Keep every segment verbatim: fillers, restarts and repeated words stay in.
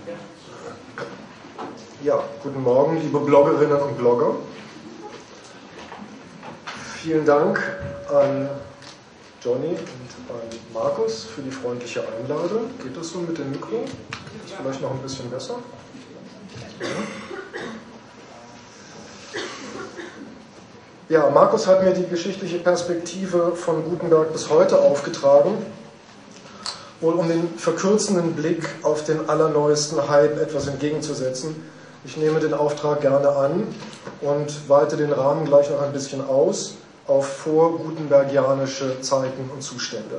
Ja, guten Morgen, liebe Bloggerinnen und Blogger. Vielen Dank an Johnny und an Markus für die freundliche Einladung. Geht das so mit dem Mikro? Ist vielleicht noch ein bisschen besser? Ja, Markus hat mir die geschichtliche Perspektive von Gutenberg bis heute aufgetragen, wohl um den verkürzenden Blick auf den allerneuesten Hype etwas entgegenzusetzen. Ich nehme den Auftrag gerne an und weite den Rahmen gleich noch ein bisschen aus auf vorgutenbergianische Zeiten und Zustände.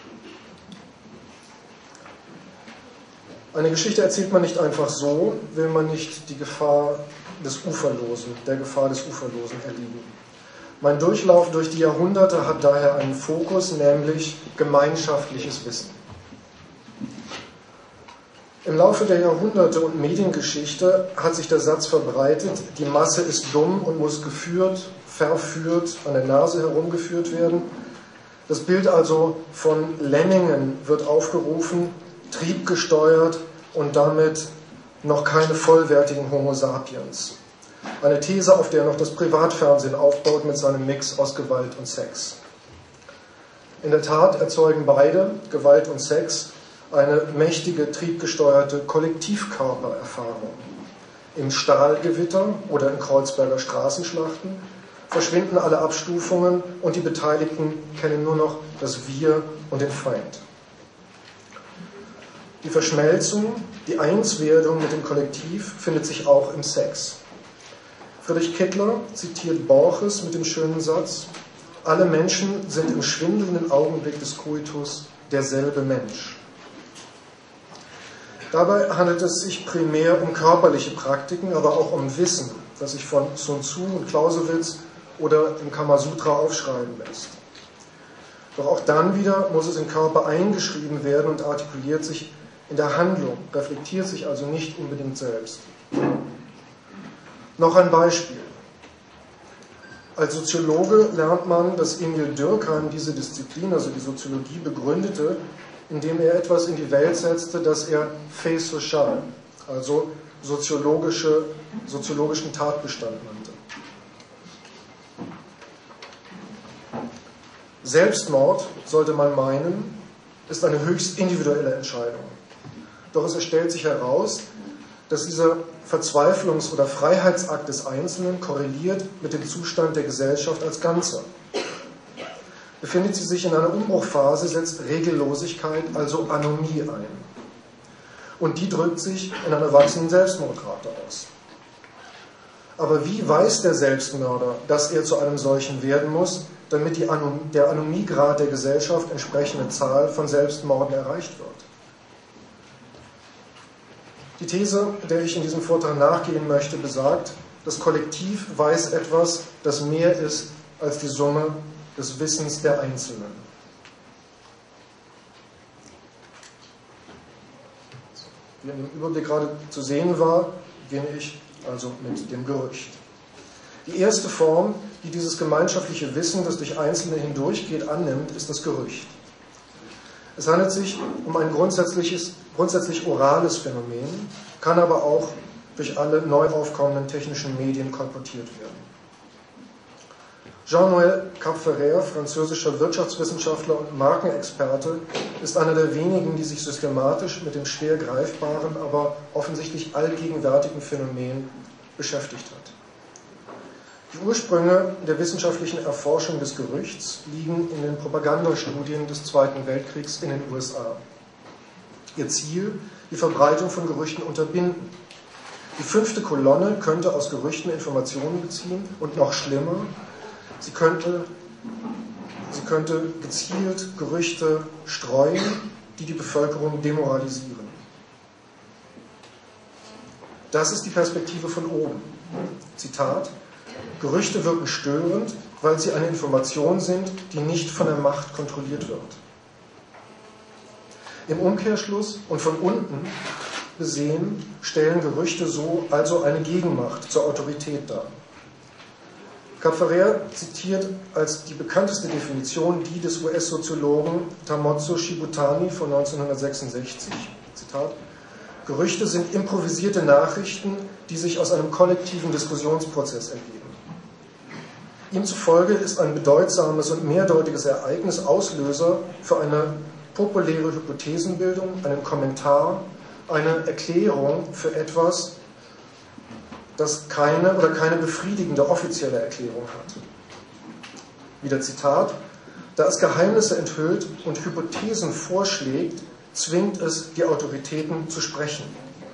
Eine Geschichte erzählt man nicht einfach so, will man nicht die Gefahr des Uferlosen, der Gefahr des Uferlosen erliegen. Mein Durchlauf durch die Jahrhunderte hat daher einen Fokus, nämlich gemeinschaftliches Wissen. Im Laufe der Jahrhunderte und Mediengeschichte hat sich der Satz verbreitet, die Masse ist dumm und muss geführt, verführt, an der Nase herumgeführt werden. Das Bild also von Lemmingen wird aufgerufen, triebgesteuert und damit noch keine vollwertigen Homo sapiens. Eine These, auf der noch das Privatfernsehen aufbaut mit seinem Mix aus Gewalt und Sex. In der Tat erzeugen beide, Gewalt und Sex, eine mächtige, triebgesteuerte Kollektivkörpererfahrung. Im Stahlgewitter oder in Kreuzberger Straßenschlachten verschwinden alle Abstufungen und die Beteiligten kennen nur noch das Wir und den Feind. Die Verschmelzung, die Einswerdung mit dem Kollektiv findet sich auch im Sex. Friedrich Kittler zitiert Borges mit dem schönen Satz: Alle Menschen sind im schwindelnden Augenblick des Koitus derselbe Mensch. Dabei handelt es sich primär um körperliche Praktiken, aber auch um Wissen, das sich von Sun Tzu und Clausewitz oder im Kamasutra aufschreiben lässt. Doch auch dann wieder muss es im Körper eingeschrieben werden und artikuliert sich in der Handlung, reflektiert sich also nicht unbedingt selbst. Noch ein Beispiel. Als Soziologe lernt man, dass Emil Durkheim diese Disziplin, also die Soziologie, begründete, indem er etwas in die Welt setzte, das er fait social, also soziologische, soziologischen Tatbestand nannte. Selbstmord, sollte man meinen, ist eine höchst individuelle Entscheidung. Doch es stellt sich heraus, dass dieser Verzweiflungs- oder Freiheitsakt des Einzelnen korreliert mit dem Zustand der Gesellschaft als Ganzer. Befindet sie sich in einer Umbruchphase, setzt Regellosigkeit, also Anomie ein. Und die drückt sich in einer wachsenden Selbstmordrate aus. Aber wie weiß der Selbstmörder, dass er zu einem solchen werden muss, damit die Anom- der Anomiegrad der Gesellschaft entsprechende Zahl von Selbstmorden erreicht wird? Die These, der ich in diesem Vortrag nachgehen möchte, besagt, das Kollektiv weiß etwas, das mehr ist als die Summe des Wissens der Einzelnen. Wie in dem Überblick gerade zu sehen war, beginne ich also mit dem Gerücht. Die erste Form, die dieses gemeinschaftliche Wissen, das durch Einzelne hindurchgeht, annimmt, ist das Gerücht. Es handelt sich um ein grundsätzliches, grundsätzlich orales Phänomen, kann aber auch durch alle neu aufkommenden technischen Medien kolportiert werden. Jean-Noël Cap-Ferrer, französischer Wirtschaftswissenschaftler und Markenexperte, ist einer der wenigen, die sich systematisch mit dem schwer greifbaren, aber offensichtlich allgegenwärtigen Phänomen beschäftigt hat. Die Ursprünge der wissenschaftlichen Erforschung des Gerüchts liegen in den Propagandastudien des Zweiten Weltkriegs in den U S A. Ihr Ziel, die Verbreitung von Gerüchten unterbinden. Die fünfte Kolonne könnte aus Gerüchten Informationen beziehen und noch schlimmer, sie könnte, sie könnte gezielt Gerüchte streuen, die die Bevölkerung demoralisieren. Das ist die Perspektive von oben. Zitat: Gerüchte wirken störend, weil sie eine Information sind, die nicht von der Macht kontrolliert wird. Im Umkehrschluss und von unten gesehen stellen Gerüchte so also eine Gegenmacht zur Autorität dar. Cap-Ferrer zitiert als die bekannteste Definition die des U S-Soziologen Tamozzo Shibutani von neunzehnhundertsechsundsechzig. Zitat: Gerüchte sind improvisierte Nachrichten, die sich aus einem kollektiven Diskussionsprozess ergeben. Ihm zufolge ist ein bedeutsames und mehrdeutiges Ereignis Auslöser für eine populäre Hypothesenbildung, einen Kommentar, eine Erklärung für etwas, das keine oder keine befriedigende offizielle Erklärung hat. Wieder Zitat: Da es Geheimnisse enthüllt und Hypothesen vorschlägt, zwingt es die Autoritäten zu sprechen.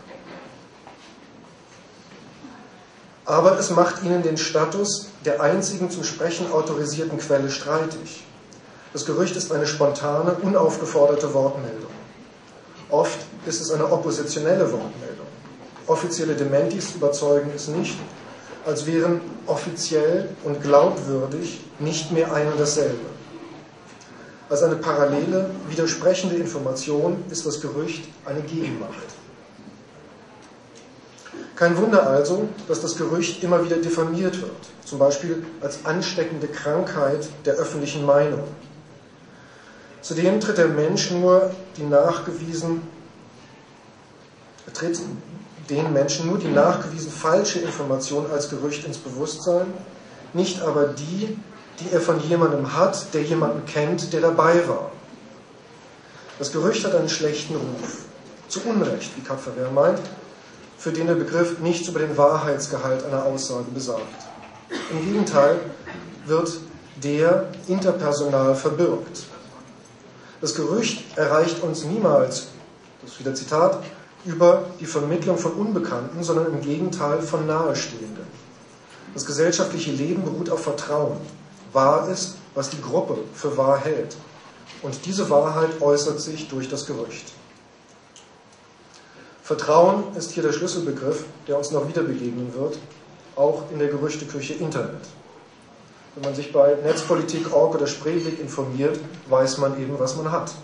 Aber es macht ihnen den Status der einzigen zum Sprechen autorisierten Quelle streitig. Das Gerücht ist eine spontane, unaufgeforderte Wortmeldung. Oft ist es eine oppositionelle Wortmeldung. Offizielle Dementis überzeugen es nicht, als wären offiziell und glaubwürdig nicht mehr ein und dasselbe. Als eine parallele, widersprechende Information ist das Gerücht eine Gegenmacht. Kein Wunder also, dass das Gerücht immer wieder diffamiert wird, zum Beispiel als ansteckende Krankheit der öffentlichen Meinung. Zudem tritt der Mensch nur die nachgewiesen, tritt den Menschen nur die nachgewiesen falsche Information als Gerücht ins Bewusstsein, nicht aber die, die er von jemandem hat, der jemanden kennt, der dabei war. Das Gerücht hat einen schlechten Ruf, zu Unrecht, wie Kapferer meint, für den der Begriff nichts über den Wahrheitsgehalt einer Aussage besagt. Im Gegenteil wird der interpersonal verbürgt. Das Gerücht erreicht uns niemals, das ist wieder Zitat, über die Vermittlung von Unbekannten, sondern im Gegenteil von Nahestehenden. Das gesellschaftliche Leben beruht auf Vertrauen. Wahr ist, was die Gruppe für wahr hält. Und diese Wahrheit äußert sich durch das Gerücht. Vertrauen ist hier der Schlüsselbegriff, der uns noch wieder begegnen wird, auch in der Gerüchteküche Internet. Wenn man sich bei Netzpolitik Punkt org oder Spreeblick informiert, weiß man eben, was man hat.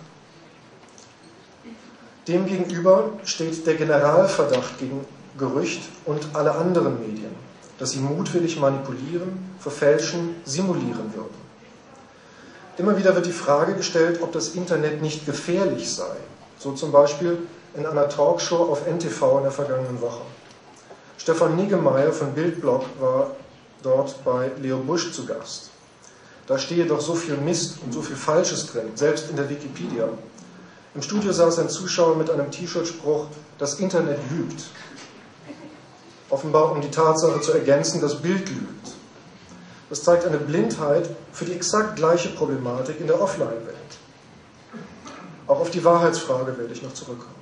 Demgegenüber steht der Generalverdacht gegen Gerücht und alle anderen Medien, dass sie mutwillig manipulieren, verfälschen, simulieren würden. Immer wieder wird die Frage gestellt, ob das Internet nicht gefährlich sei, so zum Beispiel in einer Talkshow auf N T V in der vergangenen Woche. Stefan Niggemeier von Bildblog war dort bei Leo Busch zu Gast. Da stehe doch so viel Mist und so viel Falsches drin, selbst in der Wikipedia. Im Studio saß ein Zuschauer mit einem T-Shirt-Spruch: Das Internet lügt. Offenbar um die Tatsache zu ergänzen, das Bild lügt. Das zeigt eine Blindheit für die exakt gleiche Problematik in der Offline-Welt. Auch auf die Wahrheitsfrage werde ich noch zurückkommen.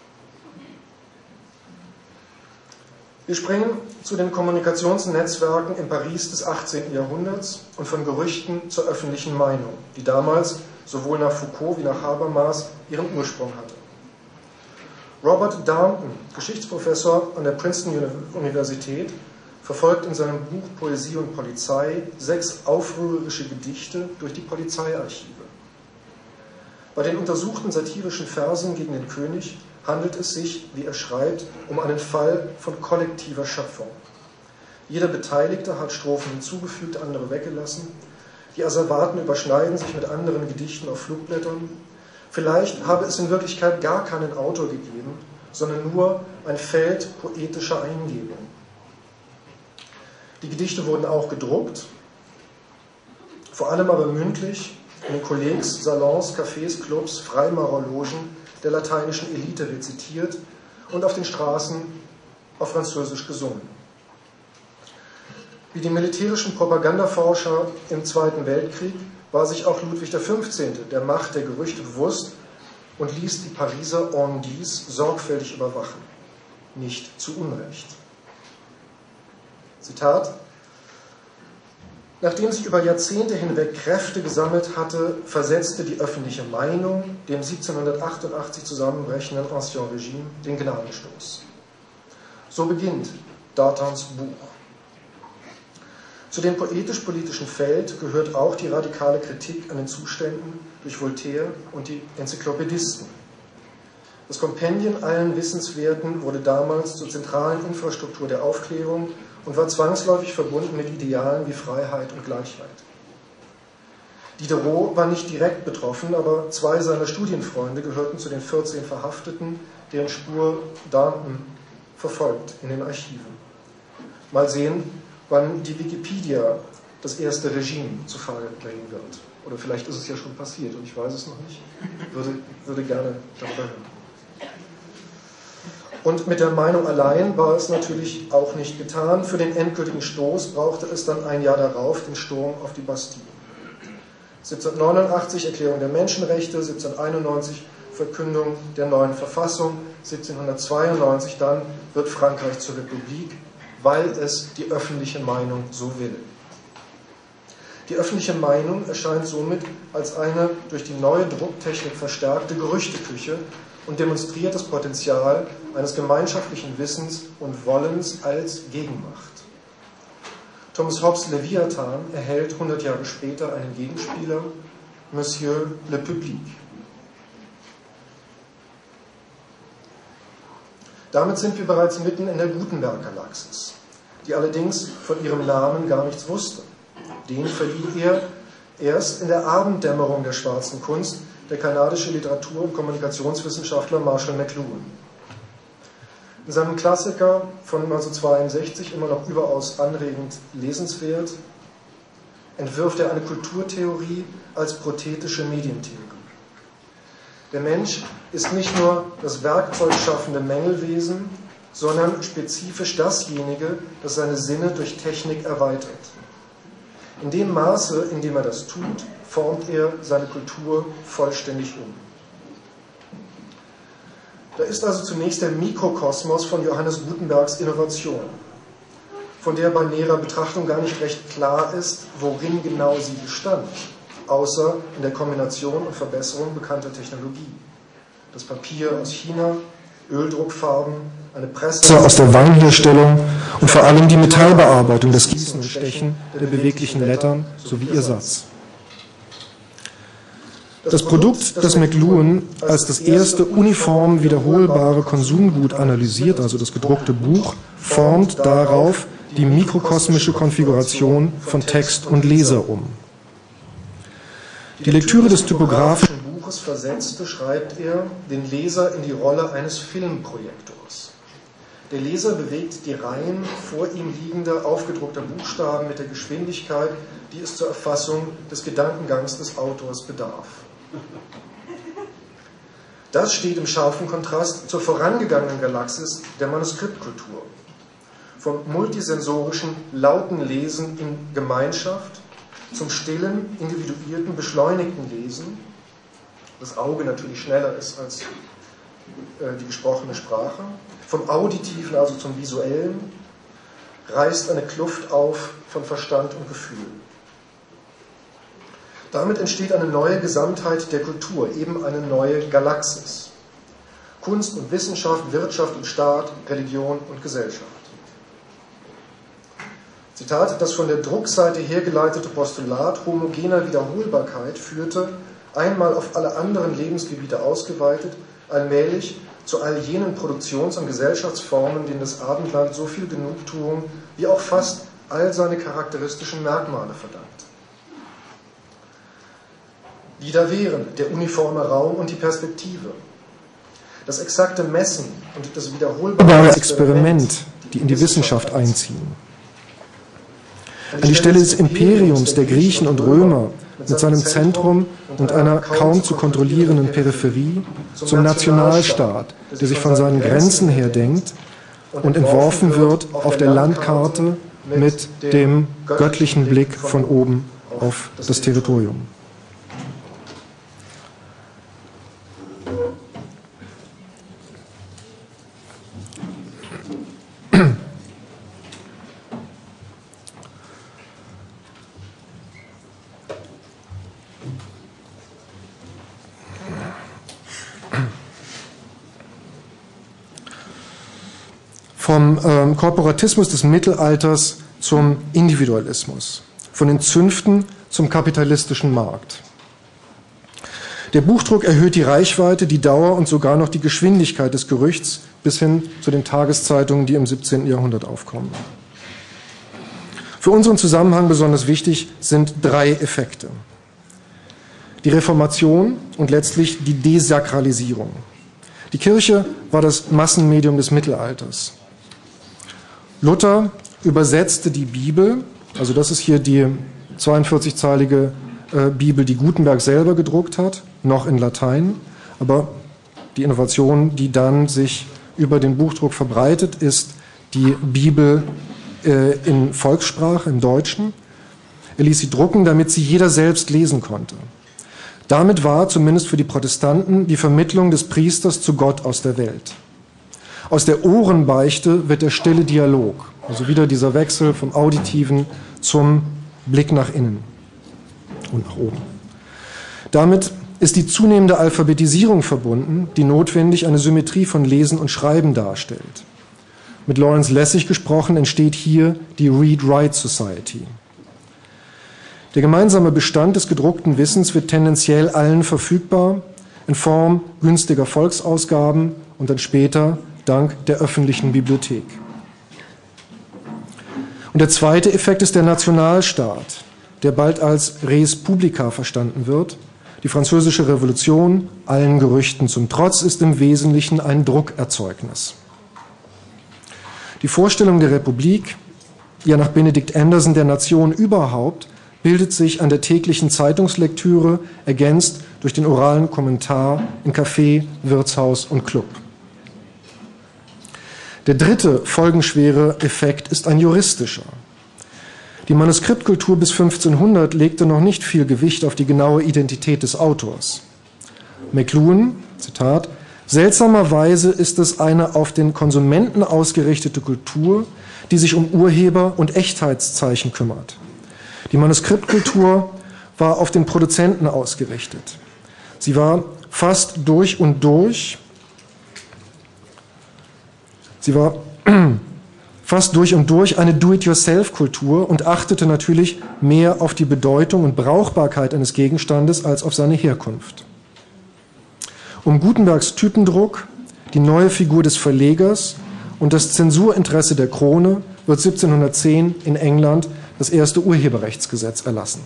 Wir springen zu den Kommunikationsnetzwerken in Paris des achtzehnten Jahrhunderts und von Gerüchten zur öffentlichen Meinung, die damals sowohl nach Foucault wie nach Habermas ihren Ursprung hatte. Robert Darnton, Geschichtsprofessor an der Princeton-Universität, verfolgt in seinem Buch Poesie und Polizei sechs aufrührerische Gedichte durch die Polizeiarchive. Bei den untersuchten satirischen Versen gegen den König handelt es sich, wie er schreibt, um einen Fall von kollektiver Schöpfung. Jeder Beteiligte hat Strophen hinzugefügt, andere weggelassen. Die Asservaten überschneiden sich mit anderen Gedichten auf Flugblättern. Vielleicht habe es in Wirklichkeit gar keinen Autor gegeben, sondern nur ein Feld poetischer Eingebung. Die Gedichte wurden auch gedruckt, vor allem aber mündlich in den Kollegs, Salons, Cafés, Clubs, Freimaurerlogen der lateinischen Elite rezitiert und auf den Straßen auf Französisch gesungen. Wie die militärischen Propagandaforscher im Zweiten Weltkrieg war sich auch Ludwig der Fünfzehnte der Macht der Gerüchte bewusst und ließ die Pariser On Dix sorgfältig überwachen. Nicht zu Unrecht. Zitat: Nachdem sich über Jahrzehnte hinweg Kräfte gesammelt hatte, versetzte die öffentliche Meinung dem siebzehnhundertachtundachtzig zusammenbrechenden Ancien Regime den Gnadenstoß. So beginnt Darntons Buch. Zu dem poetisch-politischen Feld gehört auch die radikale Kritik an den Zuständen durch Voltaire und die Enzyklopädisten. Das Kompendien allen Wissenswerten wurde damals zur zentralen Infrastruktur der Aufklärung und war zwangsläufig verbunden mit Idealen wie Freiheit und Gleichheit. Diderot war nicht direkt betroffen, aber zwei seiner Studienfreunde gehörten zu den vierzehn Verhafteten, deren Spur Danton verfolgt in den Archiven. Mal sehen, wann die Wikipedia das erste Regime zu Fall bringen wird. Oder vielleicht ist es ja schon passiert und ich weiß es noch nicht. Würde, würde gerne darüber hören. Und mit der Meinung allein war es natürlich auch nicht getan. Für den endgültigen Stoß brauchte es dann ein Jahr darauf den Sturm auf die Bastille. siebzehnhundertneunundachtzig Erklärung der Menschenrechte, siebzehnhunderteinundneunzig Verkündung der neuen Verfassung, siebzehnhundertzweiundneunzig dann wird Frankreich zur Republik, weil es die öffentliche Meinung so will. Die öffentliche Meinung erscheint somit als eine durch die neue Drucktechnik verstärkte Gerüchteküche und demonstriert das Potenzial eines gemeinschaftlichen Wissens und Wollens als Gegenmacht. Thomas Hobbes' Leviathan erhält hundert Jahre später einen Gegenspieler, Monsieur le Public. Damit sind wir bereits mitten in der Gutenberg-Galaxis, die allerdings von ihrem Namen gar nichts wusste. Den verlieh er erst in der Abenddämmerung der schwarzen Kunst der kanadische Literatur- und Kommunikationswissenschaftler Marshall McLuhan. In seinem Klassiker von neunzehnhundertzweiundsechzig, immer noch überaus anregend lesenswert, entwirft er eine Kulturtheorie als prothetische Medientheorie. Der Mensch ist nicht nur das werkzeugschaffende Mängelwesen, sondern spezifisch dasjenige, das seine Sinne durch Technik erweitert. In dem Maße, in dem er das tut, formt er seine Kultur vollständig um. Da ist also zunächst der Mikrokosmos von Johannes Gutenbergs Innovation, von der bei näherer Betrachtung gar nicht recht klar ist, worin genau sie bestand, außer in der Kombination und Verbesserung bekannter Technologie. Das Papier aus China, Öldruckfarben, eine Presse aus der Weinherstellung und vor allem die Metallbearbeitung, das Gießen und Stechen der beweglichen Lettern sowie ihr Satz. Das Produkt, das McLuhan als das erste uniform wiederholbare Konsumgut analysiert, also das gedruckte Buch, formt darauf die mikrokosmische Konfiguration von Text und Leser um. Die Lektüre des typografischen Buches versetzt, beschreibt er den Leser in die Rolle eines Filmprojektors. Der Leser bewegt die Reihen vor ihm liegender, aufgedruckter Buchstaben mit der Geschwindigkeit, die es zur Erfassung des Gedankengangs des Autors bedarf. Das steht im scharfen Kontrast zur vorangegangenen Galaxis der Manuskriptkultur. Vom multisensorischen, lauten Lesen in Gemeinschaft zum stillen, individuierten, beschleunigten Lesen, das Auge natürlich schneller ist als äh, die gesprochene Sprache, vom Auditiven also zum Visuellen, reißt eine Kluft auf von Verstand und Gefühl. Damit entsteht eine neue Gesamtheit der Kultur, eben eine neue Galaxis. Kunst und Wissenschaft, Wirtschaft und Staat, Religion und Gesellschaft. Zitat: Das von der Druckseite hergeleitete Postulat homogener Wiederholbarkeit führte, einmal auf alle anderen Lebensgebiete ausgeweitet, allmählich zu all jenen Produktions- und Gesellschaftsformen, denen das Abendland so viel Genugtuung wie auch fast all seine charakteristischen Merkmale verdankt. Wieder wären der uniforme Raum und die Perspektive, das exakte Messen und das wiederholbare Experiment, die in die Wissenschaft einziehen. An die Stelle des Imperiums der Griechen und Römer mit seinem Zentrum und einer kaum zu kontrollierenden Peripherie zum Nationalstaat, der sich von seinen Grenzen her denkt und entworfen wird auf der Landkarte mit dem göttlichen Blick von oben auf das Territorium. Vom ähm, Korporatismus des Mittelalters zum Individualismus, von den Zünften zum kapitalistischen Markt. Der Buchdruck erhöht die Reichweite, die Dauer und sogar noch die Geschwindigkeit des Gerüchts bis hin zu den Tageszeitungen, die im siebzehnten Jahrhundert aufkommen. Für unseren Zusammenhang besonders wichtig sind drei Effekte. die Reformation und letztlich die Desakralisierung. Die Kirche war das Massenmedium des Mittelalters. Luther übersetzte die Bibel, also das ist hier die zweiundvierzigzeilige äh, Bibel, die Gutenberg selber gedruckt hat, noch in Latein, aber die Innovation, die dann sich über den Buchdruck verbreitet, ist die Bibel äh, in Volkssprache, im Deutschen. Er ließ sie drucken, damit sie jeder selbst lesen konnte. Damit war zumindest für die Protestanten die Vermittlung des Priesters zu Gott aus der Welt. Aus der Ohrenbeichte wird der stille Dialog, also wieder dieser Wechsel vom Auditiven zum Blick nach innen und nach oben. Damit ist die zunehmende Alphabetisierung verbunden, die notwendig eine Symmetrie von Lesen und Schreiben darstellt. Mit Lawrence Lessig gesprochen entsteht hier die Read-Write Society. Der gemeinsame Bestand des gedruckten Wissens wird tendenziell allen verfügbar, in Form günstiger Volksausgaben und dann später dank der öffentlichen Bibliothek. Und der zweite Effekt ist der Nationalstaat, der bald als Res Publica verstanden wird. Die Französische Revolution, allen Gerüchten zum Trotz, ist im Wesentlichen ein Druckerzeugnis. Die Vorstellung der Republik, ja nach Benedict Anderson der Nation überhaupt, bildet sich an der täglichen Zeitungslektüre, ergänzt durch den oralen Kommentar in Café, Wirtshaus und Club. Der dritte folgenschwere Effekt ist ein juristischer. Die Manuskriptkultur bis fünfzehnhundert legte noch nicht viel Gewicht auf die genaue Identität des Autors. McLuhan, Zitat, seltsamerweise ist es eine auf den Konsumenten ausgerichtete Kultur, die sich um Urheber- und Echtheitszeichen kümmert. Die Manuskriptkultur war auf den Produzenten ausgerichtet. Sie war fast durch und durch, sie war fast durch und durch eine Do-it-yourself-Kultur und achtete natürlich mehr auf die Bedeutung und Brauchbarkeit eines Gegenstandes als auf seine Herkunft. Um Gutenbergs Typendruck, die neue Figur des Verlegers und das Zensurinteresse der Krone wird siebzehnhundertzehn in England das erste Urheberrechtsgesetz erlassen.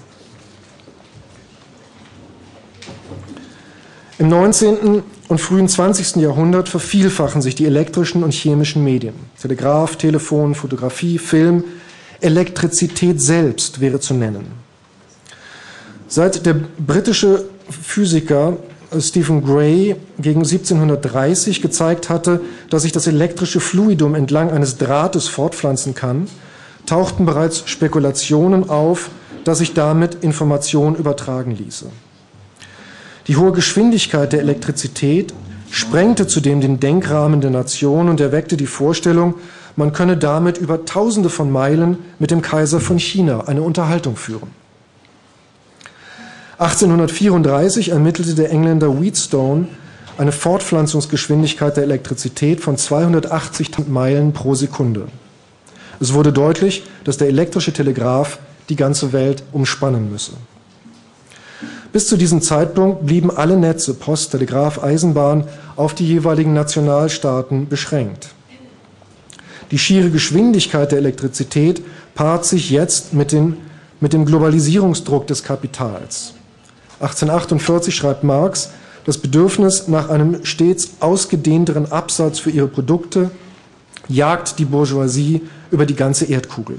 Im neunzehnten und frühen zwanzigsten Jahrhundert vervielfachen sich die elektrischen und chemischen Medien. Telegraph, Telefon, Fotografie, Film, Elektrizität selbst wäre zu nennen. Seit der britische Physiker Stephen Gray gegen siebzehnhundertdreißig gezeigt hatte, dass sich das elektrische Fluidum entlang eines Drahtes fortpflanzen kann, tauchten bereits Spekulationen auf, dass sich damit Information übertragen ließe. Die hohe Geschwindigkeit der Elektrizität sprengte zudem den Denkrahmen der Nation und erweckte die Vorstellung, man könne damit über Tausende von Meilen mit dem Kaiser von China eine Unterhaltung führen. achtzehnhundertvierunddreißig ermittelte der Engländer Wheatstone eine Fortpflanzungsgeschwindigkeit der Elektrizität von zweihundertachtzig Meilen pro Sekunde. Es wurde deutlich, dass der elektrische Telegraph die ganze Welt umspannen müsse. Bis zu diesem Zeitpunkt blieben alle Netze, Post, Telegraph, Eisenbahn, auf die jeweiligen Nationalstaaten beschränkt. Die schiere Geschwindigkeit der Elektrizität paart sich jetzt mit, den, mit dem Globalisierungsdruck des Kapitals. achtzehnhundertachtundvierzig schreibt Marx, das Bedürfnis nach einem stets ausgedehnteren Absatz für ihre Produkte jagt die Bourgeoisie über die ganze Erdkugel.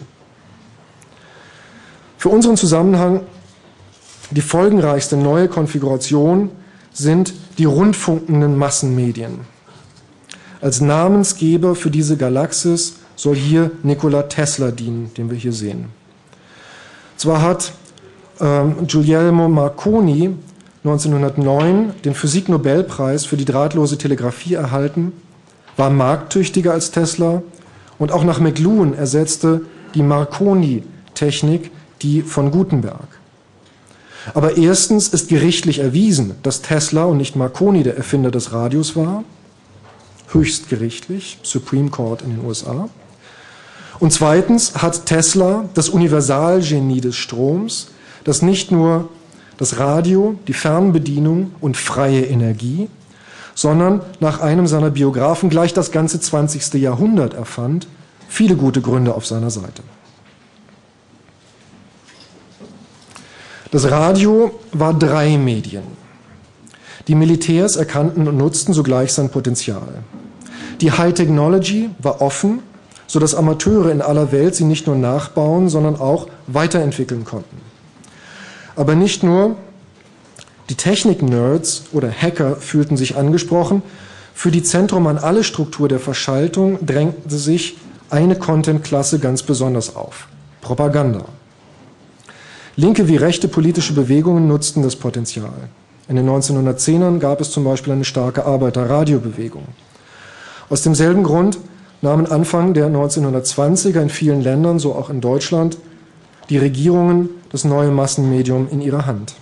Für unseren Zusammenhang die folgenreichste neue Konfiguration sind die rundfunkenden Massenmedien. Als Namensgeber für diese Galaxis soll hier Nikola Tesla dienen, den wir hier sehen. Zwar hat ähm, Guglielmo Marconi neunzehnhundertneun den Physiknobelpreis für die drahtlose Telegrafie erhalten, war markttüchtiger als Tesla und auch nach McLuhan ersetzte die Marconi-Technik die von Gutenberg. Aber erstens ist gerichtlich erwiesen, dass Tesla und nicht Marconi der Erfinder des Radios war, höchstgerichtlich, Supreme Court in den U S A. Und zweitens hat Tesla das Universalgenie des Stroms, das nicht nur das Radio, die Fernbedienung und freie Energie, sondern nach einem seiner Biografen gleich das ganze zwanzigste Jahrhundert erfand, viele gute Gründe auf seiner Seite. Das Radio war drei Medien. Die Militärs erkannten und nutzten sogleich sein Potenzial. Die High Technology war offen, sodass Amateure in aller Welt sie nicht nur nachbauen, sondern auch weiterentwickeln konnten. Aber nicht nur die Technik-Nerds oder Hacker fühlten sich angesprochen. Für die Zentrum an alle Struktur der Verschaltung drängte sich eine Content-Klasse ganz besonders auf: Propaganda. Linke wie rechte politische Bewegungen nutzten das Potenzial. In den neunzehnhundertzehnern gab es zum Beispiel eine starke Arbeiter-Radio-Bewegung. Aus demselben Grund nahmen Anfang der neunzehnhundertzwanziger in vielen Ländern, so auch in Deutschland, die Regierungen das neue Massenmedium in ihre Hand.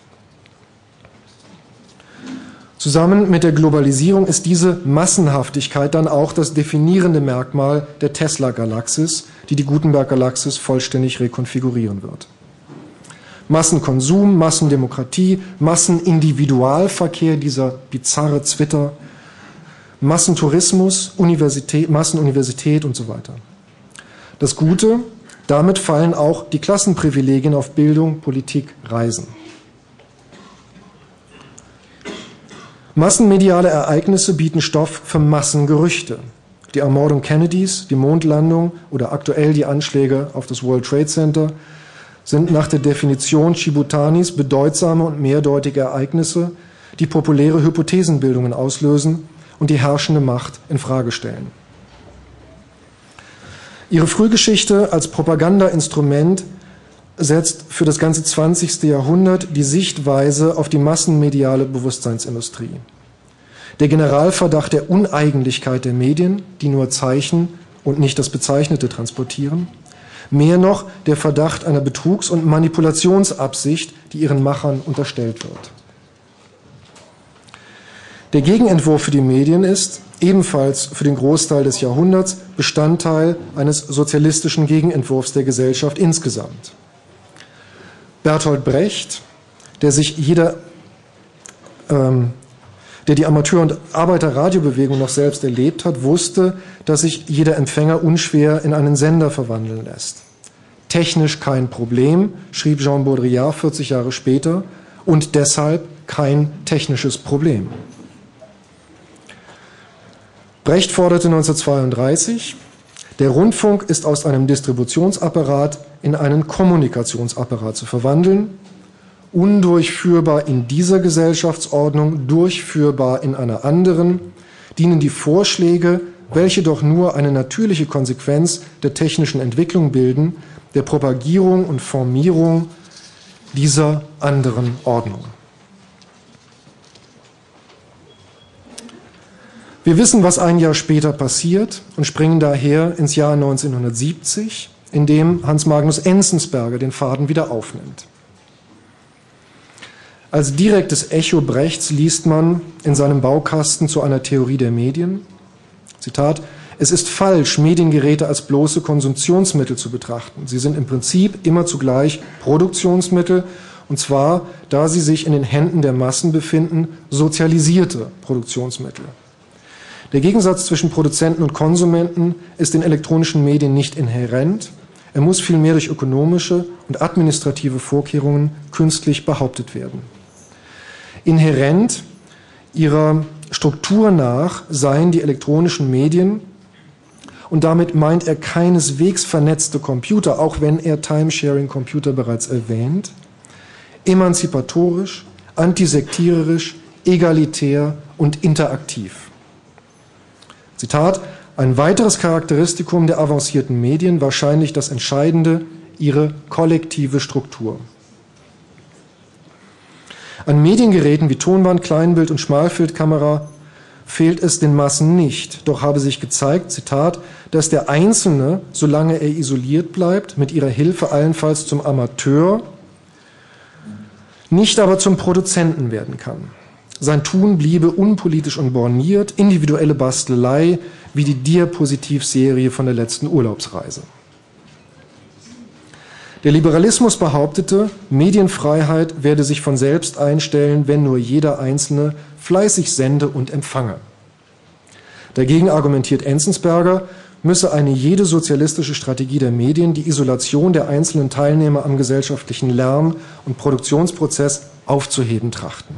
Zusammen mit der Globalisierung ist diese Massenhaftigkeit dann auch das definierende Merkmal der Tesla-Galaxis, die die Gutenberg-Galaxis vollständig rekonfigurieren wird. Massenkonsum, Massendemokratie, Massenindividualverkehr, dieser bizarre Twitter, Massentourismus, Universität, Massenuniversität und so weiter. Das Gute, damit fallen auch die Klassenprivilegien auf Bildung, Politik, Reisen. Massenmediale Ereignisse bieten Stoff für Massengerüchte. Die Ermordung Kennedys, die Mondlandung oder aktuell die Anschläge auf das World Trade Center sind nach der Definition Shibutanis bedeutsame und mehrdeutige Ereignisse, die populäre Hypothesenbildungen auslösen und die herrschende Macht in Frage stellen. Ihre Frühgeschichte als Propagandainstrument setzt für das ganze zwanzigste Jahrhundert die Sichtweise auf die massenmediale Bewusstseinsindustrie. Der Generalverdacht der Uneigentlichkeit der Medien, die nur Zeichen und nicht das Bezeichnete transportieren. Mehr noch der Verdacht einer Betrugs- und Manipulationsabsicht, die ihren Machern unterstellt wird. Der Gegenentwurf für die Medien ist, ebenfalls für den Großteil des Jahrhunderts, Bestandteil eines sozialistischen Gegenentwurfs der Gesellschaft insgesamt. Bertolt Brecht, der sich jeder, ähm, der die Amateur- und Arbeiterradiobewegung noch selbst erlebt hat, wusste, dass sich jeder Empfänger unschwer in einen Sender verwandeln lässt. Technisch kein Problem, schrieb Jean Baudrillard vierzig Jahre später, und deshalb kein technisches Problem. Brecht forderte neunzehnhundertzweiunddreißig, der Rundfunk ist aus einem Distributionsapparat in einen Kommunikationsapparat zu verwandeln, undurchführbar in dieser Gesellschaftsordnung, durchführbar in einer anderen, dienen die Vorschläge, welche doch nur eine natürliche Konsequenz der technischen Entwicklung bilden, der Propagierung und Formierung dieser anderen Ordnung. Wir wissen, was ein Jahr später passiert und springen daher ins Jahr neunzehnhundertsiebzig, in dem Hans Magnus Enzensberger den Faden wieder aufnimmt. Als direktes Echo Brechts liest man in seinem Baukasten zu einer Theorie der Medien, Zitat, es ist falsch, Mediengeräte als bloße Konsumptionsmittel zu betrachten. Sie sind im Prinzip immer zugleich Produktionsmittel, und zwar, da sie sich in den Händen der Massen befinden, sozialisierte Produktionsmittel. Der Gegensatz zwischen Produzenten und Konsumenten ist in elektronischen Medien nicht inhärent, er muss vielmehr durch ökonomische und administrative Vorkehrungen künstlich behauptet werden. Inhärent ihrer Struktur nach seien die elektronischen Medien, und damit meint er keineswegs vernetzte Computer, auch wenn er Timesharing-Computer bereits erwähnt, emanzipatorisch, antisektiererisch, egalitär und interaktiv. Zitat, ein weiteres Charakteristikum der avancierten Medien, wahrscheinlich das Entscheidende, ihre kollektive Struktur. An Mediengeräten wie Tonband, Kleinbild und Schmalbildkamera fehlt es den Massen nicht, doch habe sich gezeigt, Zitat, dass der Einzelne, solange er isoliert bleibt, mit ihrer Hilfe allenfalls zum Amateur, nicht aber zum Produzenten werden kann. Sein Tun bliebe unpolitisch und borniert, individuelle Bastelei wie die Diapositivserie von der letzten Urlaubsreise. Der Liberalismus behauptete, Medienfreiheit werde sich von selbst einstellen, wenn nur jeder Einzelne fleißig sende und empfange. Dagegen argumentiert Enzensberger, müsse eine jede sozialistische Strategie der Medien die Isolation der einzelnen Teilnehmer am gesellschaftlichen Lärm- und Produktionsprozess aufzuheben trachten.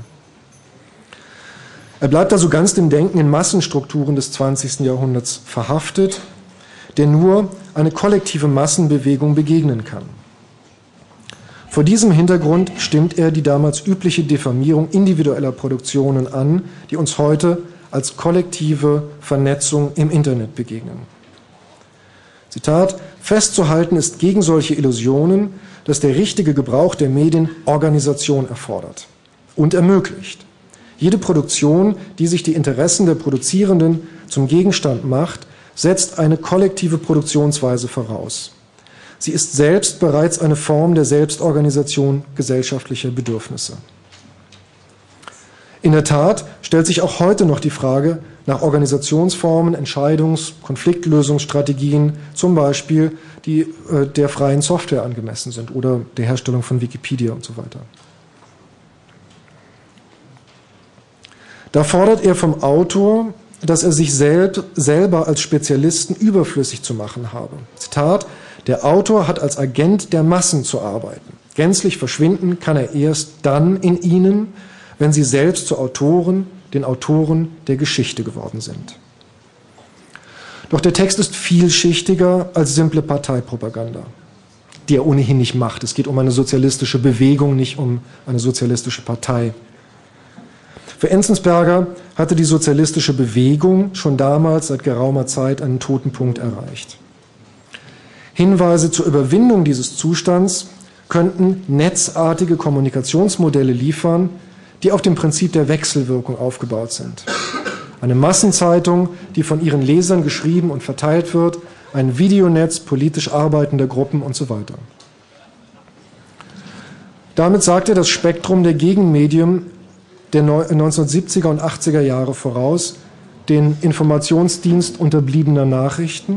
Er bleibt also ganz dem Denken in Massenstrukturen des zwanzigsten Jahrhunderts verhaftet, der nur eine kollektive Massenbewegung begegnen kann. Vor diesem Hintergrund stimmt er die damals übliche Diffamierung individueller Produktionen an, die uns heute als kollektive Vernetzung im Internet begegnen. Zitat: Festzuhalten ist gegen solche Illusionen, dass der richtige Gebrauch der Medien Organisation erfordert und ermöglicht. Jede Produktion, die sich die Interessen der Produzierenden zum Gegenstand macht, setzt eine kollektive Produktionsweise voraus. Sie ist selbst bereits eine Form der Selbstorganisation gesellschaftlicher Bedürfnisse. In der Tat stellt sich auch heute noch die Frage nach Organisationsformen, Entscheidungs-, Konfliktlösungsstrategien, zum Beispiel, die äh, der freien Software angemessen sind oder der Herstellung von Wikipedia und so weiter. Da fordert er vom Autor, dass er sich selbst, selber als Spezialisten überflüssig zu machen habe. Zitat: Der Autor hat als Agent der Massen zu arbeiten. Gänzlich verschwinden kann er erst dann in ihnen, wenn sie selbst zu Autoren, den Autoren der Geschichte geworden sind. Doch der Text ist vielschichtiger als simple Parteipropaganda, die er ohnehin nicht macht. Es geht um eine sozialistische Bewegung, nicht um eine sozialistische Partei. Für Enzensberger hatte die sozialistische Bewegung schon damals seit geraumer Zeit einen toten Punkt erreicht. Hinweise zur Überwindung dieses Zustands könnten netzartige Kommunikationsmodelle liefern, die auf dem Prinzip der Wechselwirkung aufgebaut sind. Eine Massenzeitung, die von ihren Lesern geschrieben und verteilt wird, ein Videonetz politisch arbeitender Gruppen und so weiter. Damit sagt er das Spektrum der Gegenmedien der neunzehnhundertsiebziger und achtziger Jahre voraus, den Informationsdienst unterbliebener Nachrichten,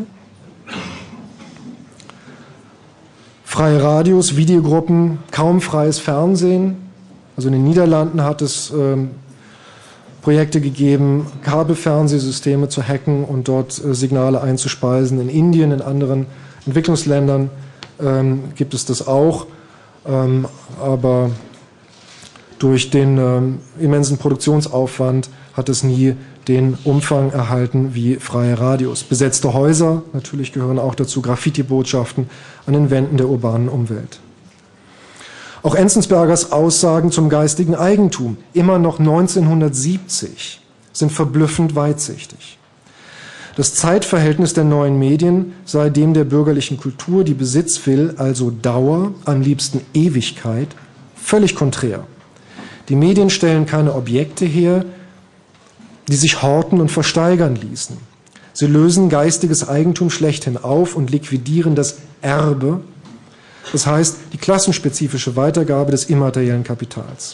freie Radios, Videogruppen, kaum freies Fernsehen. Also in den Niederlanden hat es ähm, Projekte gegeben, Kabelfernsehsysteme zu hacken und dort äh, Signale einzuspeisen. In Indien, in anderen Entwicklungsländern ähm, gibt es das auch, ähm, aber durch den ähm, immensen Produktionsaufwand hat es nie den Umfang erhalten wie freie Radios. Besetzte Häuser natürlich gehören auch dazu, Graffiti-Botschaften an den Wänden der urbanen Umwelt. Auch Enzensbergers Aussagen zum geistigen Eigentum, immer noch neunzehnhundertsiebzig, sind verblüffend weitsichtig. Das Zeitverhältnis der neuen Medien sei dem der bürgerlichen Kultur, die Besitz will, also Dauer, am liebsten Ewigkeit, völlig konträr. Die Medien stellen keine Objekte her, die sich horten und versteigern ließen. Sie lösen geistiges Eigentum schlechthin auf und liquidieren das Erbe, das heißt die klassenspezifische Weitergabe des immateriellen Kapitals.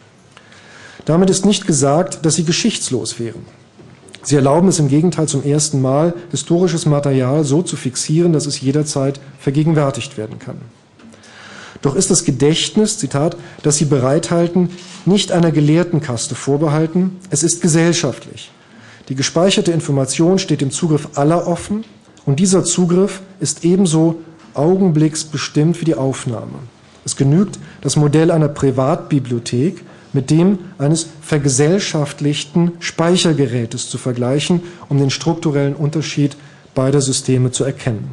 Damit ist nicht gesagt, dass sie geschichtslos wären. Sie erlauben es im Gegenteil zum ersten Mal, historisches Material so zu fixieren, dass es jederzeit vergegenwärtigt werden kann. Doch ist das Gedächtnis, Zitat, das sie bereithalten, nicht einer Gelehrtenkaste vorbehalten, es ist gesellschaftlich. Die gespeicherte Information steht dem Zugriff aller offen und dieser Zugriff ist ebenso augenblicksbestimmt wie die Aufnahme. Es genügt, das Modell einer Privatbibliothek mit dem eines vergesellschaftlichten Speichergerätes zu vergleichen, um den strukturellen Unterschied beider Systeme zu erkennen.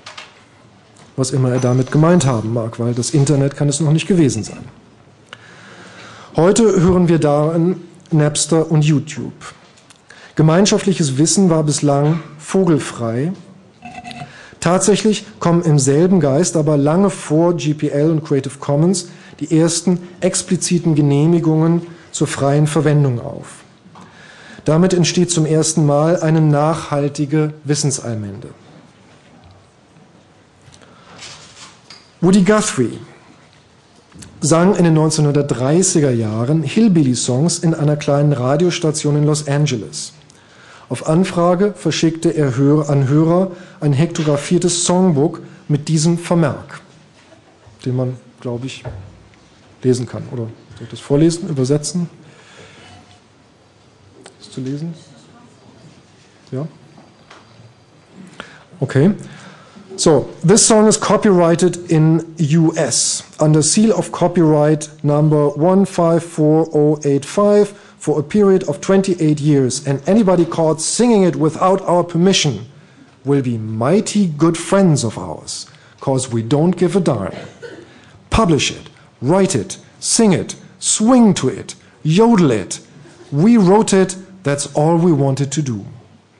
Was immer er damit gemeint haben mag, weil das Internet kann es noch nicht gewesen sein. Heute hören wir darin Napster und YouTube. Gemeinschaftliches Wissen war bislang vogelfrei. Tatsächlich kommen im selben Geist aber lange vor G P L und Creative Commons die ersten expliziten Genehmigungen zur freien Verwendung auf. Damit entsteht zum ersten Mal eine nachhaltige Wissensallmende. Woody Guthrie sang in den neunzehnhundertdreißiger Jahren Hillbilly-Songs in einer kleinen Radiostation in Los Angeles. Auf Anfrage verschickte er an Hörer ein hektografiertes Songbook mit diesem Vermerk, den man, glaube ich, lesen kann. Oder soll ich das vorlesen, übersetzen? Ist zu lesen? Ja? Okay. So, this song is copyrighted in U S under seal of copyright number one five four zero eight five for a period of twenty-eight years, and anybody caught singing it without our permission will be mighty good friends of ours, cause we don't give a darn. Publish it, write it, sing it, swing to it, yodel it. We wrote it, that's all we wanted to do.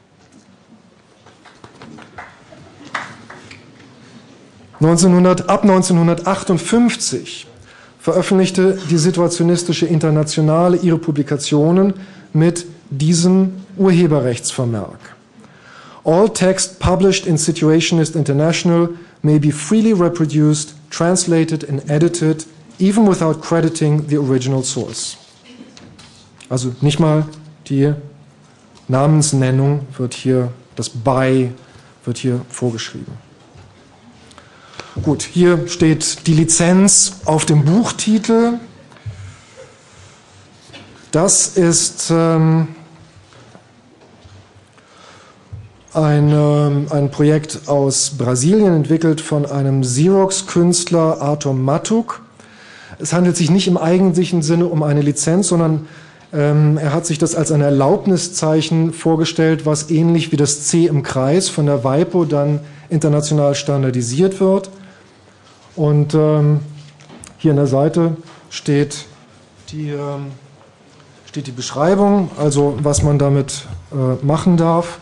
neunzehnhundert, ab neunzehnhundertachtundfünfzig veröffentlichte die Situationistische Internationale ihre Publikationen mit diesem Urheberrechtsvermerk. All text published in Situationist International may be freely reproduced, translated and edited, even without crediting the original source. Also nicht mal die Namensnennung wird hier, das by wird hier vorgeschrieben. Gut, hier steht die Lizenz auf dem Buchtitel. Das ist ähm, ein, ähm, ein Projekt aus Brasilien, entwickelt von einem Xerox-Künstler Arthur Matuk. Es handelt sich nicht im eigentlichen Sinne um eine Lizenz, sondern ähm, er hat sich das als ein Erlaubniszeichen vorgestellt, was ähnlich wie das C im Kreis von der WIPO dann international standardisiert wird. Und ähm, hier an der Seite steht die, ähm, steht die Beschreibung, also was man damit äh, machen darf.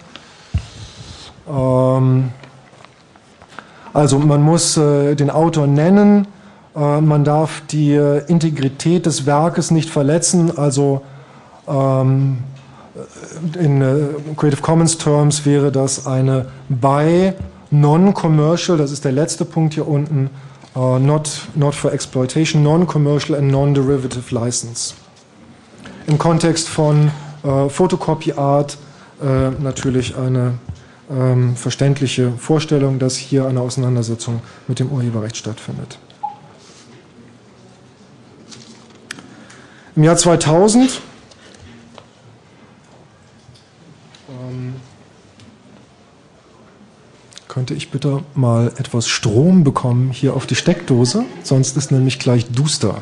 Ähm, also man muss äh, den Autor nennen, äh, man darf die äh, Integrität des Werkes nicht verletzen, also ähm, in äh, Creative Commons Terms wäre das eine by non-commercial, das ist der letzte Punkt hier unten, Uh, not, not for exploitation, non-commercial and non-derivative license. Im Kontext von uh, Photocopy Art uh, natürlich eine um, verständliche Vorstellung, dass hier eine Auseinandersetzung mit dem Urheberrecht stattfindet. Im Jahr zweitausend um, könnte ich bitte mal etwas Strom bekommen hier auf die Steckdose, sonst ist nämlich gleich duster.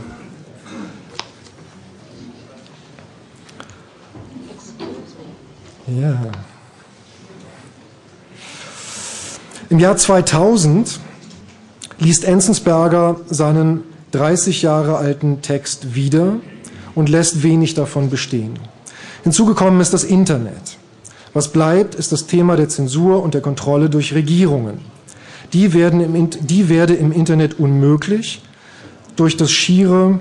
Ja. Im Jahr zweitausend liest Enzensberger seinen dreißig Jahre alten Text wieder und lässt wenig davon bestehen. Hinzugekommen ist das Internet. Was bleibt, ist das Thema der Zensur und der Kontrolle durch Regierungen. Die, werden im, die werde im Internet unmöglich durch das schiere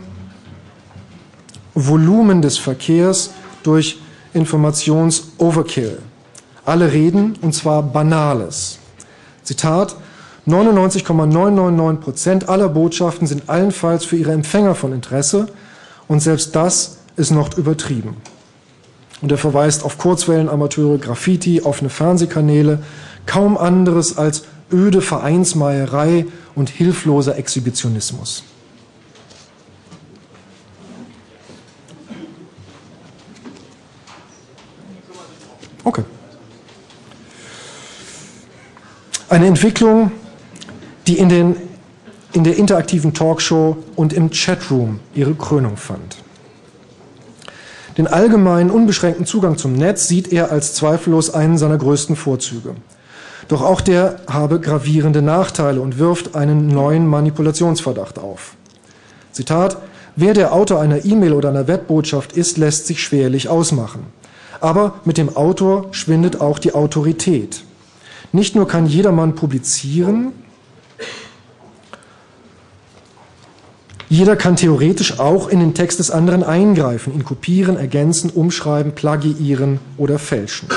Volumen des Verkehrs, durch Informations-Overkill. Alle reden, und zwar Banales. Zitat: neunundneunzig Komma neunhundertneunundneunzig Prozent aller Botschaften sind allenfalls für ihre Empfänger von Interesse, und selbst das ist noch übertrieben. Und er verweist auf Kurzwellenamateure, Graffiti, offene Fernsehkanäle, kaum anderes als öde Vereinsmeierei und hilfloser Exhibitionismus. Okay. Eine Entwicklung, die in, den, in der interaktiven Talkshow und im Chatroom ihre Krönung fand. Den allgemeinen, unbeschränkten Zugang zum Netz sieht er als zweifellos einen seiner größten Vorzüge. Doch auch der habe gravierende Nachteile und wirft einen neuen Manipulationsverdacht auf. Zitat: Wer der Autor einer E-Mail oder einer Webbotschaft ist, lässt sich schwerlich ausmachen. Aber mit dem Autor schwindet auch die Autorität. Nicht nur kann jedermann publizieren, jeder kann theoretisch auch in den Text des anderen eingreifen, ihn kopieren, ergänzen, umschreiben, plagiieren oder fälschen.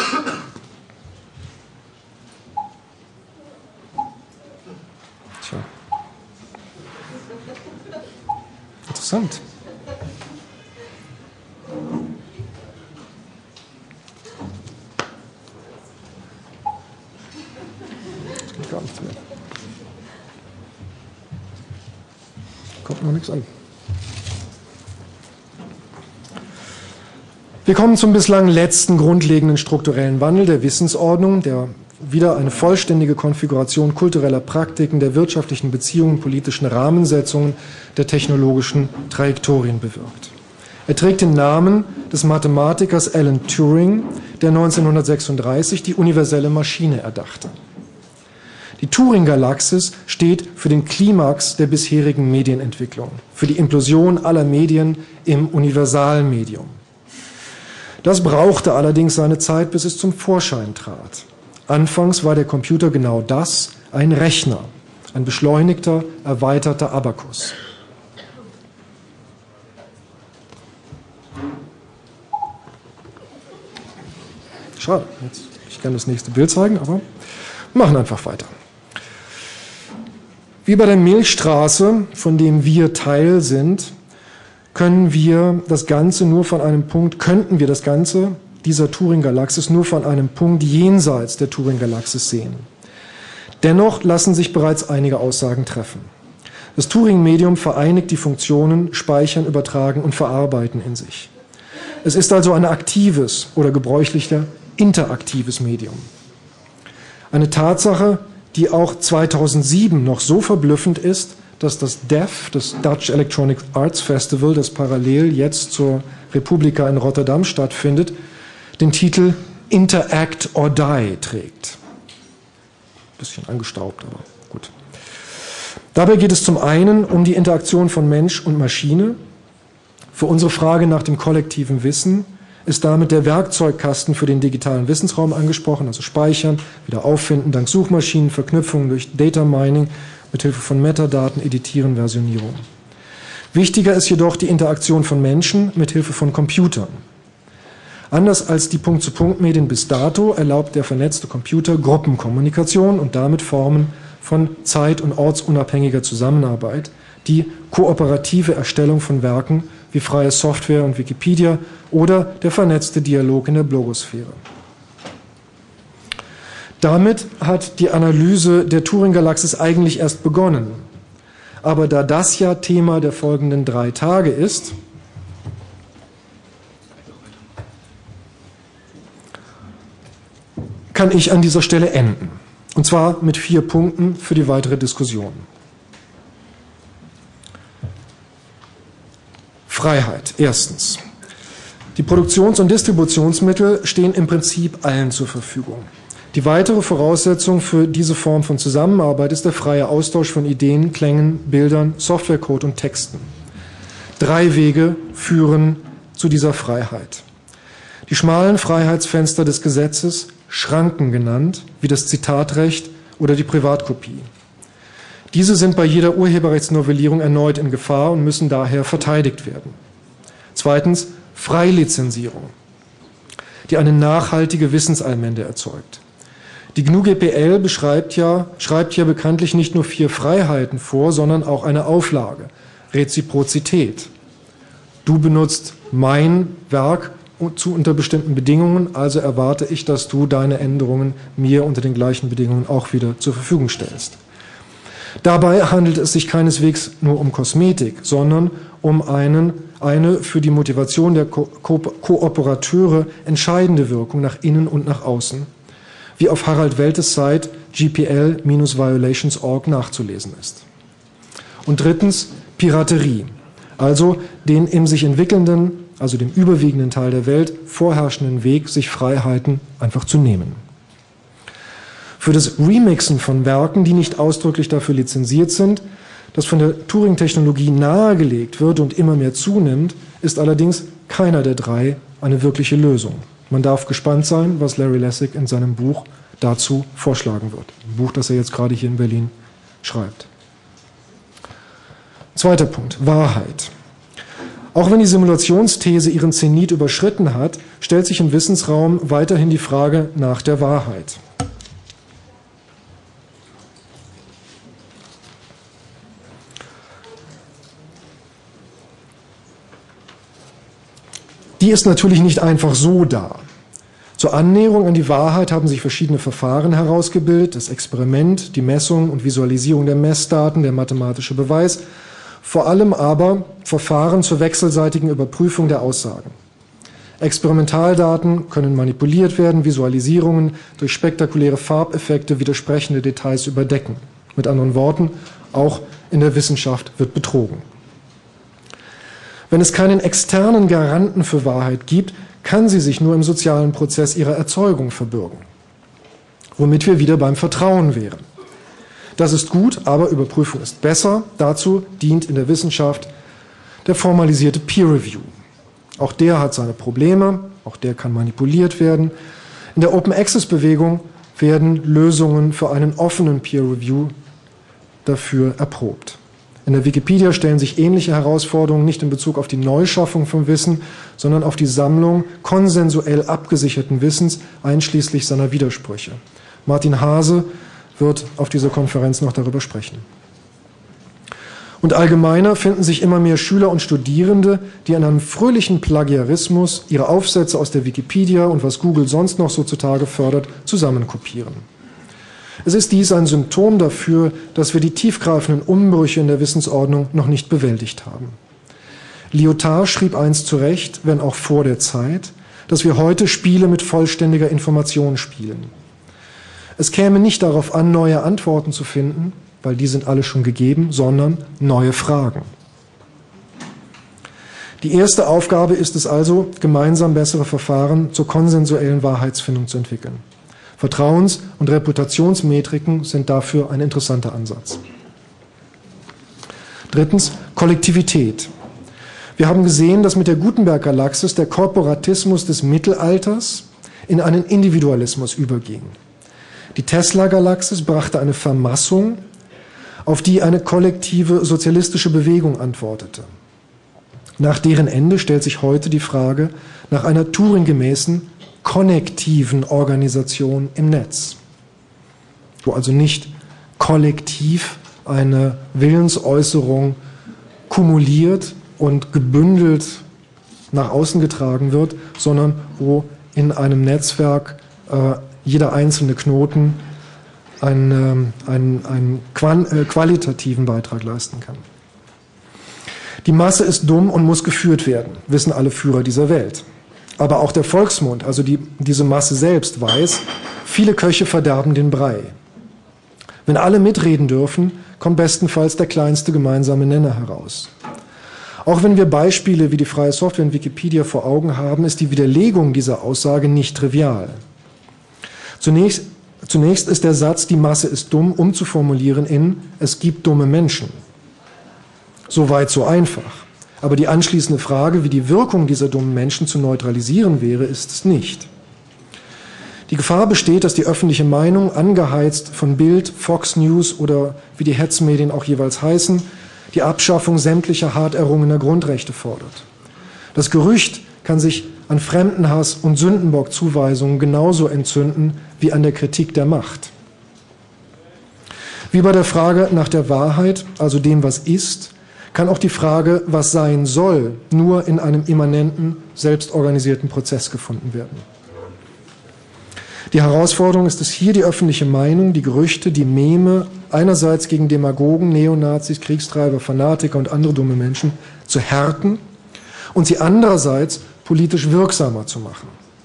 Tja. Interessant. Das geht gar nichts mehr. Kommt noch nichts an. Wir kommen zum bislang letzten grundlegenden strukturellen Wandel der Wissensordnung, der wieder eine vollständige Konfiguration kultureller Praktiken, der wirtschaftlichen Beziehungen, politischen Rahmensetzungen, der technologischen Trajektorien bewirkt. Er trägt den Namen des Mathematikers Alan Turing, der neunzehnhundertsechsunddreißig die universelle Maschine erdachte. Die Turing-Galaxis steht für den Klimax der bisherigen Medienentwicklung, für die Implosion aller Medien im Universalmedium. Das brauchte allerdings seine Zeit, bis es zum Vorschein trat. Anfangs war der Computer genau das, ein Rechner, ein beschleunigter, erweiterter Abakus. Schade, jetzt, ich kann das nächste Bild zeigen, aber wir machen einfach weiter. Wie bei der Milchstraße, von dem wir Teil sind, können wir das Ganze nur von einem Punkt, könnten wir das Ganze dieser Turing-Galaxis nur von einem Punkt jenseits der Turing-Galaxis sehen. Dennoch lassen sich bereits einige Aussagen treffen. Das Turing-Medium vereinigt die Funktionen Speichern, Übertragen und Verarbeiten in sich. Es ist also ein aktives oder gebräuchlicher interaktives Medium. Eine Tatsache, die auch zweitausendsieben noch so verblüffend ist, dass das D E F, das Dutch Electronic Arts Festival, das parallel jetzt zur Republika in Rotterdam stattfindet, den Titel Interact or Die trägt. Bisschen angestaubt, aber gut. Dabei geht es zum einen um die Interaktion von Mensch und Maschine. Für unsere Frage nach dem kollektiven Wissen ist damit der Werkzeugkasten für den digitalen Wissensraum angesprochen, also Speichern, wieder auffinden dank Suchmaschinen, Verknüpfungen durch Data Mining, mithilfe von Metadaten, Editieren, Versionierung. Wichtiger ist jedoch die Interaktion von Menschen mithilfe von Computern. Anders als die Punkt-zu-Punkt-Medien bis dato erlaubt der vernetzte Computer Gruppenkommunikation und damit Formen von zeit- und ortsunabhängiger Zusammenarbeit, die kooperative Erstellung von Werken wie freie Software und Wikipedia oder der vernetzte Dialog in der Blogosphäre. Damit hat die Analyse der Turing-Galaxis eigentlich erst begonnen. Aber da das ja Thema der folgenden drei Tage ist, kann ich an dieser Stelle enden. Und zwar mit vier Punkten für die weitere Diskussion. Freiheit. Erstens. Die Produktions- und Distributionsmittel stehen im Prinzip allen zur Verfügung. Die weitere Voraussetzung für diese Form von Zusammenarbeit ist der freie Austausch von Ideen, Klängen, Bildern, Softwarecode und Texten. Drei Wege führen zu dieser Freiheit. Die schmalen Freiheitsfenster des Gesetzes, Schranken genannt, wie das Zitatrecht oder die Privatkopie. Diese sind bei jeder Urheberrechtsnovellierung erneut in Gefahr und müssen daher verteidigt werden. Zweitens, Freilizenzierung, die eine nachhaltige Wissensallmende erzeugt. Die G N U G P L beschreibt ja, schreibt ja bekanntlich nicht nur vier Freiheiten vor, sondern auch eine Auflage, Reziprozität. Du benutzt mein Werk zu unter bestimmten Bedingungen, also erwarte ich, dass du deine Änderungen mir unter den gleichen Bedingungen auch wieder zur Verfügung stellst. Dabei handelt es sich keineswegs nur um Kosmetik, sondern um einen, eine für die Motivation der Ko Ko Kooperateure entscheidende Wirkung nach innen und nach außen, wie auf Harald Weltes Seite G P L Violations Punkt org nachzulesen ist. Und drittens Piraterie, also den im sich entwickelnden, also dem überwiegenden Teil der Welt vorherrschenden Weg, sich Freiheiten einfach zu nehmen. Für das Remixen von Werken, die nicht ausdrücklich dafür lizenziert sind, das von der Turing-Technologie nahegelegt wird und immer mehr zunimmt, ist allerdings keiner der drei eine wirkliche Lösung. Man darf gespannt sein, was Larry Lessig in seinem Buch dazu vorschlagen wird. Ein Buch, das er jetzt gerade hier in Berlin schreibt. Zweiter Punkt, Wahrheit. Auch wenn die Simulationsthese ihren Zenit überschritten hat, stellt sich im Wissensraum weiterhin die Frage nach der Wahrheit. Die ist natürlich nicht einfach so da. Zur Annäherung an die Wahrheit haben sich verschiedene Verfahren herausgebildet, das Experiment, die Messung und Visualisierung der Messdaten, der mathematische Beweis, vor allem aber Verfahren zur wechselseitigen Überprüfung der Aussagen. Experimentaldaten können manipuliert werden, Visualisierungen durch spektakuläre Farbeffekte widersprechende Details überdecken. Mit anderen Worten, auch in der Wissenschaft wird betrogen. Wenn es keinen externen Garanten für Wahrheit gibt, kann sie sich nur im sozialen Prozess ihrer Erzeugung verbürgen. Womit wir wieder beim Vertrauen wären. Das ist gut, aber Überprüfung ist besser. Dazu dient in der Wissenschaft der formalisierte Peer Review. Auch der hat seine Probleme, auch der kann manipuliert werden. In der Open Access Bewegung werden Lösungen für einen offenen Peer Review dafür erprobt. In der Wikipedia stellen sich ähnliche Herausforderungen nicht in Bezug auf die Neuschaffung von Wissen, sondern auf die Sammlung konsensuell abgesicherten Wissens, einschließlich seiner Widersprüche. Martin Hase wird auf dieser Konferenz noch darüber sprechen. Und allgemeiner finden sich immer mehr Schüler und Studierende, die an einem fröhlichen Plagiarismus ihre Aufsätze aus der Wikipedia und was Google sonst noch so zutage fördert, zusammenkopieren. Es ist dies ein Symptom dafür, dass wir die tiefgreifenden Umbrüche in der Wissensordnung noch nicht bewältigt haben. Lyotard schrieb einst zu Recht, wenn auch vor der Zeit, dass wir heute Spiele mit vollständiger Information spielen. Es käme nicht darauf an, neue Antworten zu finden, weil die sind alle schon gegeben, sondern neue Fragen. Die erste Aufgabe ist es also, gemeinsam bessere Verfahren zur konsensuellen Wahrheitsfindung zu entwickeln. Vertrauens- und Reputationsmetriken sind dafür ein interessanter Ansatz. Drittens, Kollektivität. Wir haben gesehen, dass mit der Gutenberg-Galaxis der Korporatismus des Mittelalters in einen Individualismus überging. Die Tesla-Galaxis brachte eine Vermassung, auf die eine kollektive sozialistische Bewegung antwortete. Nach deren Ende stellt sich heute die Frage nach einer Turing-gemäßen konnektiven Organisation im Netz, wo also nicht kollektiv eine Willensäußerung kumuliert und gebündelt nach außen getragen wird, sondern wo in einem Netzwerk äh, jeder einzelne Knoten einen, einen, einen qualitativen Beitrag leisten kann. Die Masse ist dumm und muss geführt werden, wissen alle Führer dieser Welt. Aber auch der Volksmund, also die, diese Masse selbst, weiß, viele Köche verderben den Brei. Wenn alle mitreden dürfen, kommt bestenfalls der kleinste gemeinsame Nenner heraus. Auch wenn wir Beispiele wie die freie Software in Wikipedia vor Augen haben, ist die Widerlegung dieser Aussage nicht trivial. Zunächst, zunächst ist der Satz, die Masse ist dumm, umzuformulieren in, es gibt dumme Menschen. So weit, so einfach. Aber die anschließende Frage, wie die Wirkung dieser dummen Menschen zu neutralisieren wäre, ist es nicht. Die Gefahr besteht, dass die öffentliche Meinung, angeheizt von Bild, Fox News oder wie die Hetzmedien auch jeweils heißen, die Abschaffung sämtlicher hart errungener Grundrechte fordert. Das Gerücht kann sich an Fremdenhass und Sündenbockzuweisungen genauso entzünden wie an der Kritik der Macht. Wie bei der Frage nach der Wahrheit, also dem, was ist, kann auch die Frage, was sein soll, nur in einem immanenten, selbstorganisierten Prozess gefunden werden. Die Herausforderung ist es hier, die öffentliche Meinung, die Gerüchte, die Meme einerseits gegen Demagogen, Neonazis, Kriegstreiber, Fanatiker und andere dumme Menschen zu härten und sie andererseits politisch wirksamer zu machen.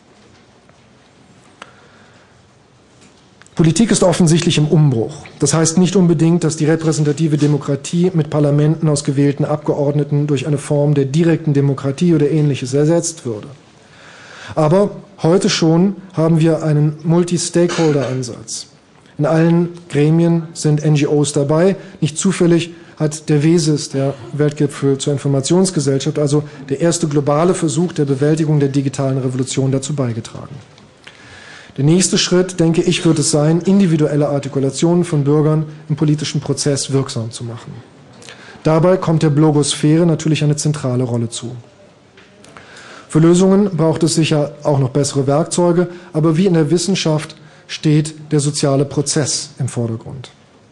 Politik ist offensichtlich im Umbruch. Das heißt nicht unbedingt, dass die repräsentative Demokratie mit Parlamenten aus gewählten Abgeordneten durch eine Form der direkten Demokratie oder Ähnliches ersetzt würde. Aber heute schon haben wir einen Multi-Stakeholder-Ansatz. In allen Gremien sind N G Os dabei. Nicht zufällig hat der W E S I S, der Weltgipfel zur Informationsgesellschaft, also der erste globale Versuch der Bewältigung der digitalen Revolution, dazu beigetragen. Der nächste Schritt, denke ich, wird es sein, individuelle Artikulationen von Bürgern im politischen Prozess wirksam zu machen. Dabei kommt der Blogosphäre natürlich eine zentrale Rolle zu. Für Lösungen braucht es sicher auch noch bessere Werkzeuge, aber wie in der Wissenschaft steht der soziale Prozess im Vordergrund.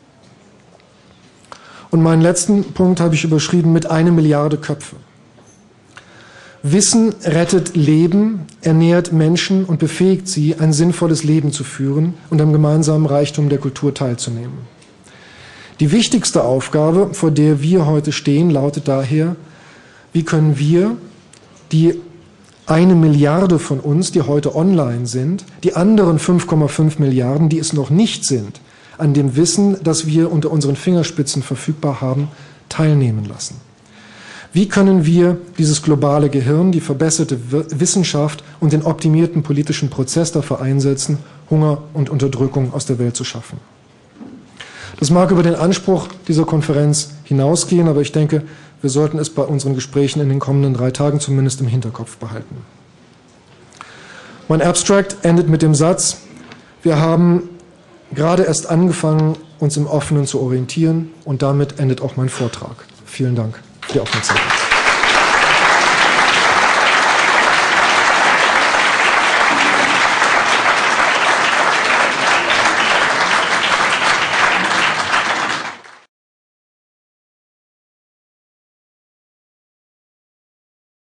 Und meinen letzten Punkt habe ich überschrieben mit eine Milliarde Köpfe. Wissen rettet Leben, ernährt Menschen und befähigt sie, ein sinnvolles Leben zu führen und am gemeinsamen Reichtum der Kultur teilzunehmen. Die wichtigste Aufgabe, vor der wir heute stehen, lautet daher, wie können wir die eine Milliarde von uns, die heute online sind, die anderen fünf Komma fünf Milliarden, die es noch nicht sind, an dem Wissen, das wir unter unseren Fingerspitzen verfügbar haben, teilnehmen lassen. Wie können wir dieses globale Gehirn, die verbesserte Wissenschaft und den optimierten politischen Prozess dafür einsetzen, Hunger und Unterdrückung aus der Welt zu schaffen? Das mag über den Anspruch dieser Konferenz hinausgehen, aber ich denke, wir sollten es bei unseren Gesprächen in den kommenden drei Tagen zumindest im Hinterkopf behalten. Mein Abstract endet mit dem Satz: Wir haben gerade erst angefangen, uns im Offenen zu orientieren, und damit endet auch mein Vortrag. Vielen Dank für die Aufmerksamkeit.